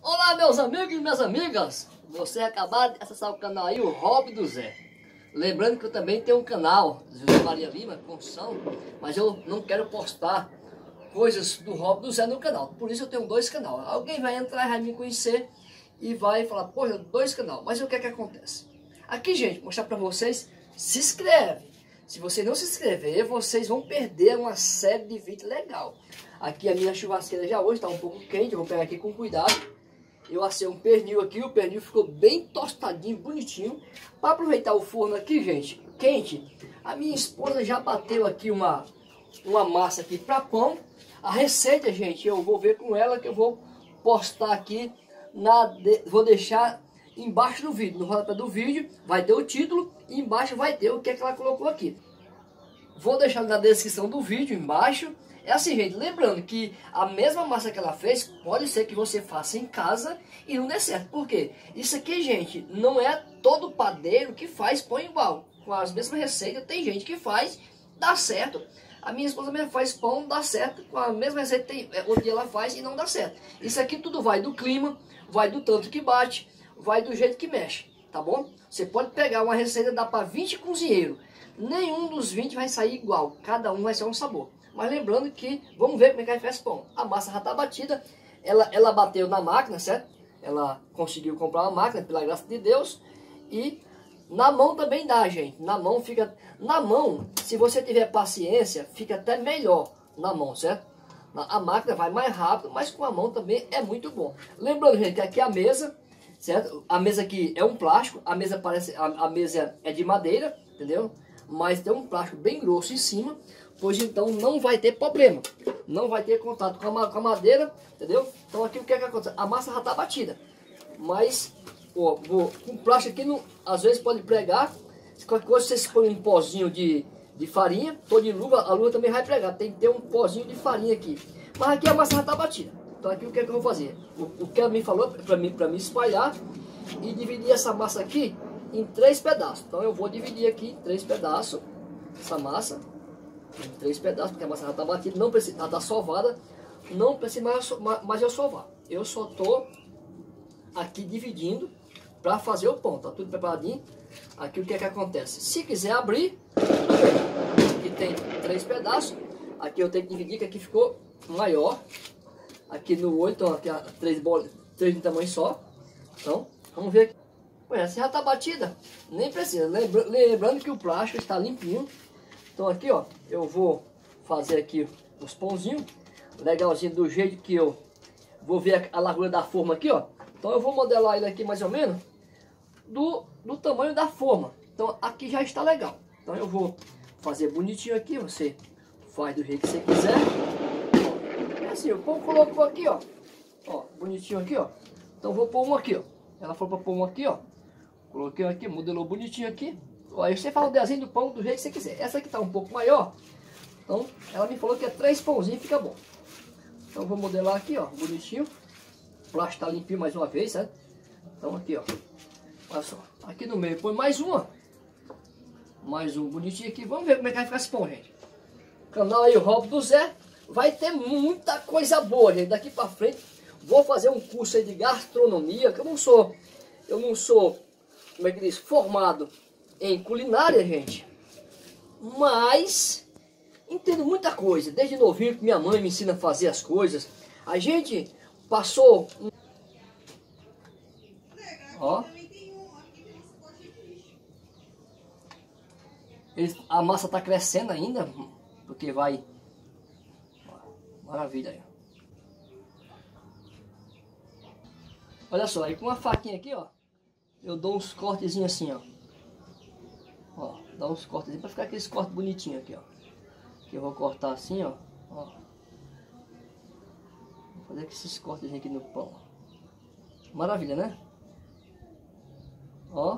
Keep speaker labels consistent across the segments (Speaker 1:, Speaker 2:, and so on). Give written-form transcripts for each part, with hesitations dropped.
Speaker 1: Olá, meus amigos e minhas amigas, você acabou de acessar o canal aí, o Hobby do Zé. Lembrando que eu também tenho um canal, José Maria Lima, Construção, mas eu não quero postar coisas do Hobby do Zé no canal, por isso eu tenho dois canais. Alguém vai entrar e vai me conhecer e vai falar, poxa, dois canais, mas o que é que acontece? Aqui, gente, vou mostrar pra vocês, se inscreve. Se você não se inscrever, vocês vão perder uma série de vídeos legal. Aqui a minha churrasqueira já hoje está um pouco quente, eu vou pegar aqui com cuidado. Eu assei um pernil aqui, o pernil ficou bem tostadinho, bonitinho. Para aproveitar o forno aqui, gente, quente, a minha esposa já bateu aqui uma massa aqui para pão. A receita, gente, eu vou ver com ela, que eu vou postar aqui, vou deixar embaixo do vídeo. No rodapé do vídeo vai ter o título e embaixo vai ter o que é que ela colocou aqui. Vou deixar na descrição do vídeo embaixo. É assim, gente, lembrando que a mesma massa que ela fez, pode ser que você faça em casa e não dê certo. Por quê? Isso aqui, gente, não é todo padeiro que faz pão igual. Com as mesmas receitas, tem gente que faz, dá certo. A minha esposa mesmo faz pão, dá certo. Com a mesma receita, outro dia ela faz e não dá certo. Isso aqui tudo vai do clima, vai do tanto que bate, vai do jeito que mexe, tá bom? Você pode pegar uma receita, dá para 20 cozinheiros. Nenhum dos 20 vai sair igual, cada um vai ser um sabor. Mas lembrando que, vamos ver como é que faz pão. A massa já está batida, ela bateu na máquina, certo? Ela conseguiu comprar uma máquina, pela graça de Deus. E na mão também dá, gente. Na mão fica... Na mão, se você tiver paciência, fica até melhor na mão, certo? A máquina vai mais rápido, mas com a mão também é muito bom. Lembrando, gente, que aqui a mesa, certo? A mesa aqui é um plástico, a mesa mesa é de madeira, entendeu? Mas tem um plástico bem grosso em cima, pois então não vai ter problema, não vai ter contato com a madeira, entendeu? Então aqui o que é que acontece? A massa já está batida, mas ó, com plástico aqui, não, às vezes pode pregar, se qualquer coisa você põe um pozinho de farinha, tô de luva, a luva também vai pregar, tem que ter um pozinho de farinha aqui, mas aqui a massa já está batida. Então aqui o que é que eu vou fazer? O que ela me falou para mim espalhar e dividir essa massa aqui em 3 pedaços. Então eu vou dividir aqui em 3 pedaços essa massa, em 3 pedaços, porque a massa já está batida, não precisa, já está sovada, não precisa mais eu sovar. Eu só estou aqui dividindo para fazer o pão, tá tudo preparadinho. Aqui o que é que acontece? Se quiser abrir, aqui tem 3 pedaços, aqui eu tenho que dividir, que aqui ficou maior. Aqui no 8, então aqui 3 bolas, 3 de tamanho só. Então, vamos ver aqui. Pois essa já está batida, nem precisa. Lembrando que o plástico está limpinho. Então aqui, ó, eu vou fazer aqui os pãozinhos, legalzinho do jeito que eu vou ver a largura da forma aqui, ó. Então eu vou modelar ele aqui mais ou menos do tamanho da forma. Então aqui já está legal. Então eu vou fazer bonitinho aqui, você faz do jeito que você quiser. Ó, assim, o pão colocou aqui, ó, bonitinho aqui, ó. Então eu vou pôr um aqui, ó. Ela falou para pôr um aqui, ó. Coloquei aqui, modelou bonitinho aqui. Aí você faz o desenho do pão do jeito que você quiser. Essa aqui tá um pouco maior. Então ela me falou que é 3 pãozinhos, fica bom. Então eu vou modelar aqui, ó, bonitinho. O plástico tá limpinho mais uma vez, certo? Então aqui, ó. Olha só. Aqui no meio põe mais uma. Mais um bonitinho aqui. Vamos ver como é que vai ficar esse pão, gente. Canal aí, o Hobby do Zé. Vai ter muita coisa boa, gente. Daqui pra frente vou fazer um curso aí de gastronomia, que eu não sou, como é que diz, formado em culinária, gente, mas entendo muita coisa, desde novinho que minha mãe me ensina a fazer as coisas. A gente passou, ó, a massa tá crescendo ainda, porque vai, maravilha aí. Olha só, aí com uma faquinha aqui, ó, eu dou uns cortezinhos assim, ó. Ó, dá uns cortes para ficar aqueles cortes bonitinhos aqui, ó. Que eu vou cortar assim, ó. Ó. Vou fazer esses cortes aqui no pão. Maravilha, né? Ó.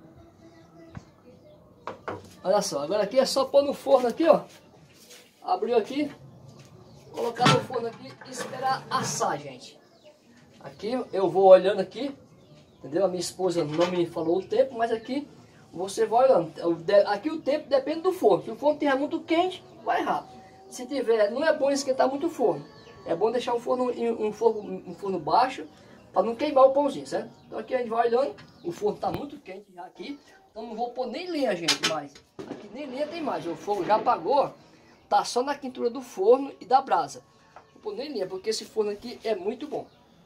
Speaker 1: Olha só, agora aqui é só pôr no forno aqui, ó. Abriu aqui, colocar no forno aqui e esperar assar, gente. Aqui eu vou olhando aqui, entendeu? A minha esposa não me falou o tempo, mas aqui você vai olhando. Aqui o tempo depende do forno. Se o forno estiver muito quente, vai rápido. Se tiver, não é bom esquentar muito o forno. É bom deixar um forno baixo, para não queimar o pãozinho, certo? Então aqui a gente vai olhando, o forno está muito quente já aqui, então não vou pôr nem lenha, gente, mais. Aqui nem lenha tem mais, o fogo já apagou, tá só na quentura do forno e da brasa. Não vou pôr nem lenha, porque esse forno aqui é muito bom.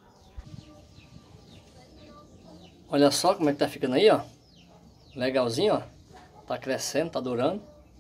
Speaker 1: Olha só como é que tá ficando aí, ó. Legalzinho, ó. Tá crescendo, tá durando.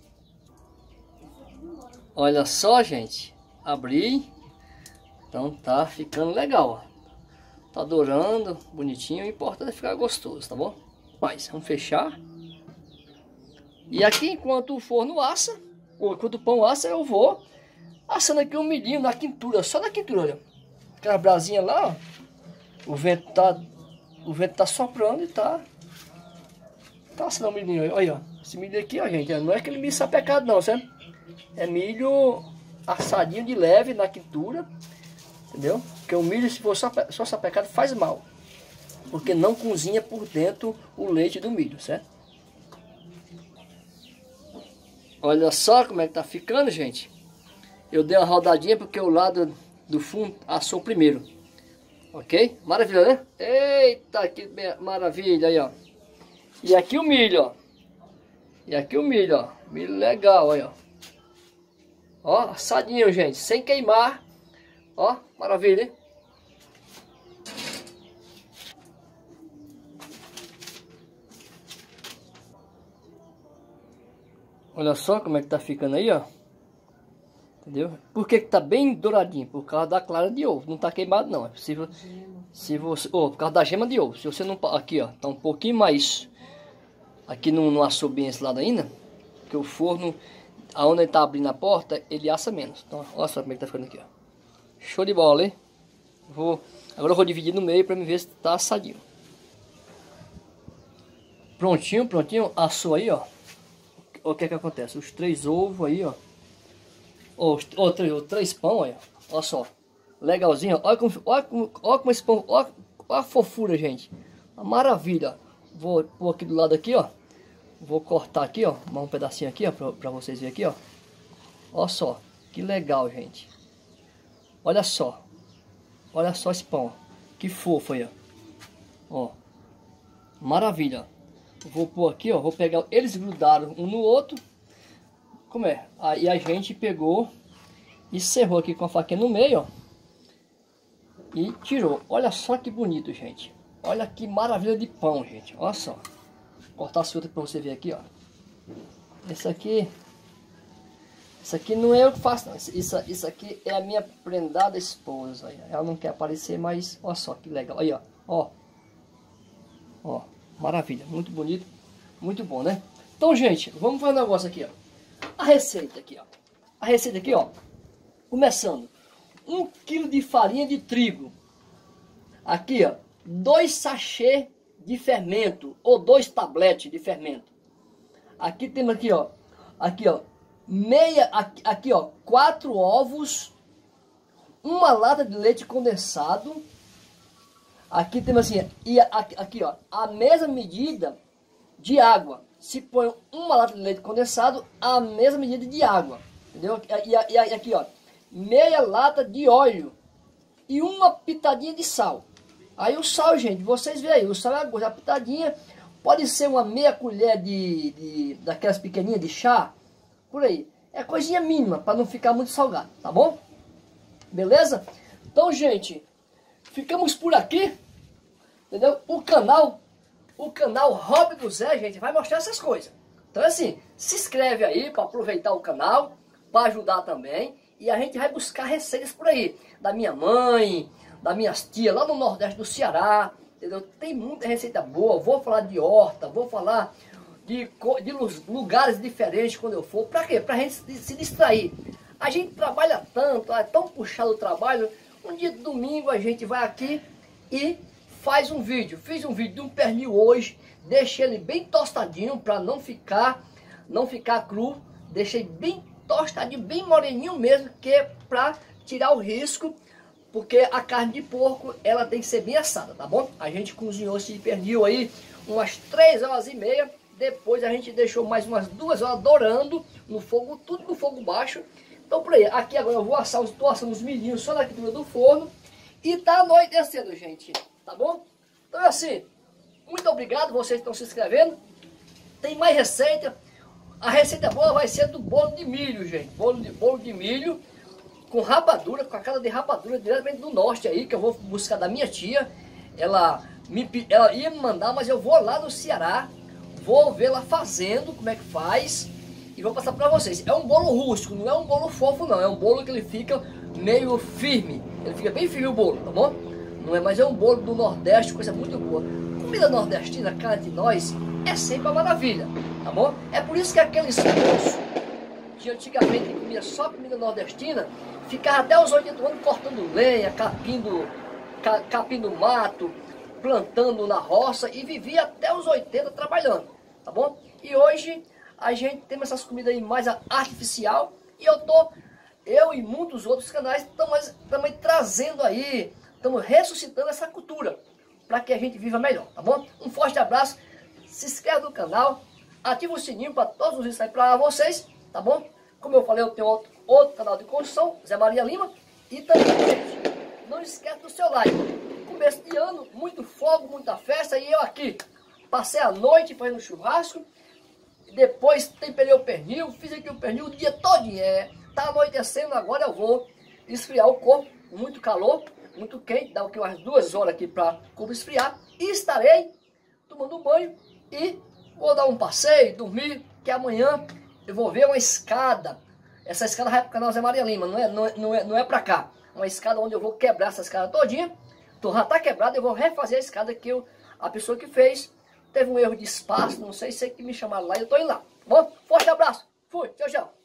Speaker 1: Olha só, gente. Abri. Então tá ficando legal, ó. Tá dourando, bonitinho. O importante é ficar gostoso, tá bom? Mas vamos fechar. E aqui, enquanto o forno assa, ou enquanto o pão assa, eu vou assando aqui um milhinho na quentura. Só na quentura, olha. Aquela brasinha lá, ó. O vento tá soprando e tá assando o milhinho. Olha, ó. Esse milho aqui, ó, gente. Não é aquele milho sapecado, não, certo? É milho assadinho de leve na quentura. Entendeu? Porque o milho, se for só sapecado, faz mal. Porque não cozinha por dentro o leite do milho, certo? Olha só como é que tá ficando, gente. Eu dei uma rodadinha porque o lado do fundo assou primeiro. Ok? Maravilha, né? Eita, que maravilha aí, ó. E aqui o milho, ó. E aqui o milho, ó. Milho legal, aí, ó. Ó, assadinho, gente. Sem queimar. Ó, maravilha, hein? Olha só como é que tá ficando aí, ó. Entendeu? Por que que tá bem douradinho? Por causa da clara de ovo. Não tá queimado, não. Se você, por causa da gema de ovo. Se você não... Aqui, ó. Tá um pouquinho mais... Aqui não assou bem esse lado ainda. Porque o forno... Aonde ele tá abrindo a porta, ele assa menos. Então, olha só como é que tá ficando aqui, ó. Show de bola, hein? Agora eu vou dividir no meio para me ver se tá assadinho. Prontinho, prontinho. Assou aí, ó. O que é que acontece? Os 3 ovos aí, ó. Três pão aí, ó. Olha só. Legalzinho, ó. Olha como esse pão... Olha a fofura, gente. Uma maravilha. Vou pôr aqui do lado aqui, ó. Vou cortar aqui, ó. Um pedacinho aqui, ó. Pra vocês verem aqui, ó. Olha só. Que legal, gente. Olha só. Olha só esse pão. Que fofo aí, ó. Ó. Maravilha. Vou pôr aqui, ó. Vou pegar. Eles grudaram um no outro. Como é? Aí a gente pegou e serrou aqui com a faquinha no meio, ó. E tirou. Olha só que bonito, gente. Olha que maravilha de pão, gente. Olha só. Vou cortar esse outro pra você ver aqui, ó. Esse aqui... Isso aqui não é eu que faço, não. Isso aqui é a minha prendada esposa. Ela não quer aparecer, mas olha só que legal. Aí, ó. Ó. Ó. Maravilha. Muito bonito. Muito bom, né? Então, gente, vamos fazer um negócio aqui, ó. A receita aqui, ó. A receita aqui, ó. Começando. 1 kg de farinha de trigo. Aqui, ó. 2 sachês de fermento. Ou 2 tabletes de fermento. Aqui temos aqui, ó. Aqui, ó. Aqui ó, 4 ovos, 1 lata de leite condensado. Aqui temos assim, e aqui ó, a mesma medida de água. Se põe 1 lata de leite condensado, a mesma medida de água, entendeu? E aqui ó, meia lata de óleo e 1 pitadinha de sal. Aí o sal, gente, vocês veem aí, o sal é a pitadinha, pode ser uma meia colher daquelas pequenininhas de chá. Por aí. É coisinha mínima, para não ficar muito salgado, tá bom? Beleza? Então, gente, ficamos por aqui. Entendeu? O canal Hobby do Zé, gente, vai mostrar essas coisas. Então, assim, se inscreve aí para aproveitar o canal, para ajudar também. E a gente vai buscar receitas por aí. Da minha mãe, das minhas tias, lá no Nordeste do Ceará. Entendeu? Tem muita receita boa. Vou falar de horta, vou falar... De lugares diferentes quando eu for. Pra quê? Pra gente se distrair. A gente trabalha tanto, é tão puxado o trabalho. Um dia de domingo a gente vai aqui e faz um vídeo. Fiz um vídeo de um pernil hoje. Deixei ele bem tostadinho para não ficar cru. Deixei bem tostadinho, bem moreninho mesmo, que é para tirar o risco. Porque a carne de porco, ela tem que ser bem assada, tá bom? A gente cozinhou esse pernil aí umas 3 horas e meia. Depois a gente deixou mais umas 2 horas dourando no fogo, tudo no fogo baixo. Então por aí, aqui agora eu vou assar, estou assando os milhinhos só na quentura do forno. E tá anoitecendo, gente. tá bom? Então é assim, muito obrigado vocês que estão se inscrevendo. Tem mais receita. A receita boa vai ser do bolo de milho, gente. Bolo de milho com rapadura, com a cara de rapadura diretamente do norte aí, que eu vou buscar da minha tia. Ela ia me mandar, mas eu vou lá no Ceará, vou ver lá fazendo como é que faz e vou passar para vocês. É um bolo rústico, não é um bolo fofo não, é um bolo que ele fica meio firme, ele fica bem firme o bolo, tá bom? Não é, mas é um bolo do Nordeste, coisa muito boa. Comida nordestina, cara de nós, é sempre uma maravilha, tá bom? É por isso que aqueles moços que antigamente comia só comida nordestina, ficava até os 80 anos cortando lenha, capindo mato, plantando na roça e vivia até os 80 trabalhando, tá bom? E hoje a gente tem essas comidas aí mais artificial e eu e muitos outros canais estamos também trazendo aí, estamos ressuscitando essa cultura para que a gente viva melhor, tá bom? Um forte abraço, se inscreve no canal, ativa o sininho para todos os vídeos saírem para vocês, tá bom? Como eu falei, eu tenho outro canal de construção, Zé Maria Lima, e também, gente, não esquece do seu like. Começo de ano, muito fogo, muita festa, e eu aqui passei a noite fazendo churrasco, depois temperei o pernil, fiz aqui o pernil o dia todo. Tá anoitecendo, agora eu vou esfriar o corpo, muito calor, muito quente, dá aqui umas 2 horas aqui para o corpo esfriar, e estarei tomando banho e vou dar um passeio, dormir, que amanhã eu vou ver uma escada. Essa escada vai para o canal Zé Maria Lima, não é para cá. Uma escada onde eu vou quebrar essa escada todinha. Então já está quebrada, eu vou refazer a escada que a pessoa que fez teve um erro de espaço, não sei que me chamaram lá e eu estou indo lá. Bom, forte abraço, fui, tchau, tchau.